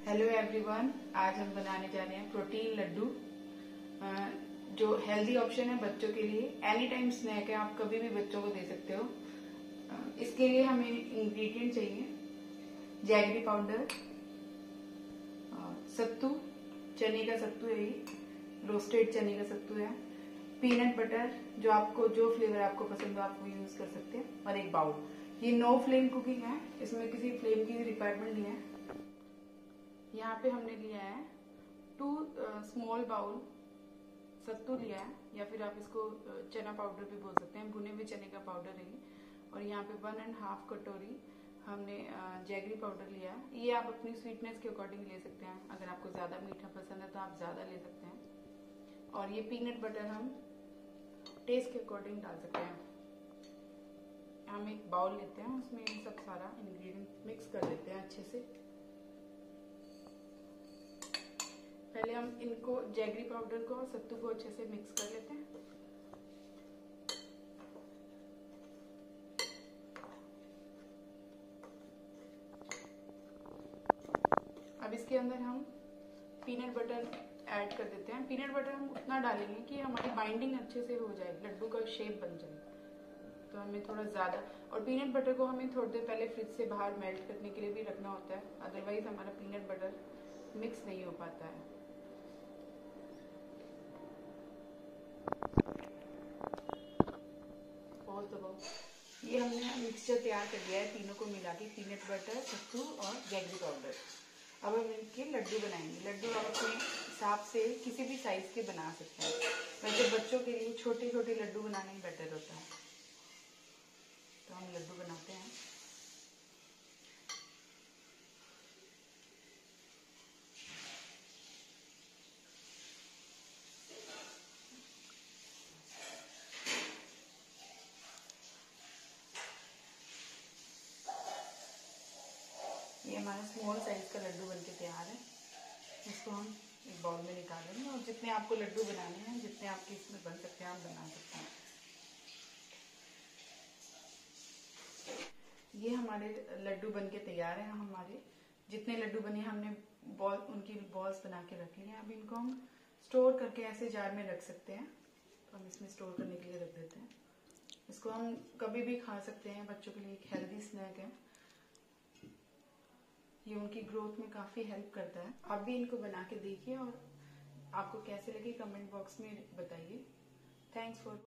Hello everyone, आज हम बनाने जा रहे हैं प्रोटीन लड्डू जो हेल्दी ऑप्शन है बच्चों के लिए। एनी टाइम स्नैक है, आप कभी भी बच्चों को दे सकते हो। इसके लिए हमें इंग्रेडिएंट चाहिए जैगरी पाउडर, सत्तू, चने का सत्तू है, ये रोस्टेड चने का सत्तू है, पीनट बटर, जो आपको जो फ्लेवर आपको पसंद हो आप वो यूज कर सकते हैं, और एक बाउल। ये नो फ्लेम कुकिंग है, इसमें किसी फ्लेम की रिक्वायरमेंट नहीं है। यहाँ पे हमने लिया है 2 स्मॉल बाउल सत्तू लिया है, या फिर आप इसको चना पाउडर भी बोल सकते हैं, भुने हुए चने का पाउडर है। और यहाँ पे 1.5 कटोरी हमने जैगरी पाउडर लिया है। ये आप अपनी स्वीटनेस के अकॉर्डिंग ले सकते हैं, अगर आपको ज्यादा मीठा पसंद है तो आप ज्यादा ले सकते हैं। और ये पीनट बटर हम टेस्ट के अकॉर्डिंग डाल सकते हैं। हम एक बाउल लेते हैं, उसमें ये सब सारा इंग्रेडिएंट मिक्स कर लेते हैं अच्छे से। पहले हम इनको जैगरी पाउडर को और सत्तू को अच्छे से मिक्स कर लेते हैं। अब इसके अंदर हम पीनट बटर ऐड कर देते हैं। पीनट बटर हम उतना डालेंगे कि हमारी बाइंडिंग अच्छे से हो जाए, लड्डू का शेप बन जाए, तो हमें थोड़ा ज्यादा। और पीनट बटर को हमें थोड़ी देर पहले फ्रिज से बाहर मेल्ट करने के लिए भी रखना होता है, अदरवाइज हमारा पीनट बटर मिक्स नहीं हो पाता है। ये हमने मिक्सचर तैयार कर दिया है, तीनों को मिला के, पीनट बटर, सत्तू और जैगरी पाउडर। अब हम इनके लड्डू बनाएंगे। लड्डू आप अपने हिसाब से किसी भी साइज के बना सकते हैं। वैसे बच्चों के लिए छोटे छोटे लड्डू बनाने में बेटर होता है, तो हम लड्डू बनाते हैं। ये हमारा स्मॉल साइज का लड्डू बनके तैयार है। इसको हम एक बाउल में निकालेंगे, और जितने आपको लड्डू बनाने हैं, जितने आपके इसमें बन सकते हैं, आप बना सकते हैं। ये हमारे लड्डू बनके तैयार है। हमारे जितने लड्डू बने हमने उनकी बॉल्स बना के रख ली हैं। अब इनको हम स्टोर करके ऐसे जार में रख सकते हैं, तो हम इसमें स्टोर करने के लिए रख देते हैं। इसको हम कभी भी खा सकते हैं, बच्चों के लिए एक हेल्दी स्नैक है। ये उनकी ग्रोथ में काफी हेल्प करता है। आप भी इनको बना के देखिए और आपको कैसे लगे कमेंट बॉक्स में बताइए। Thanks for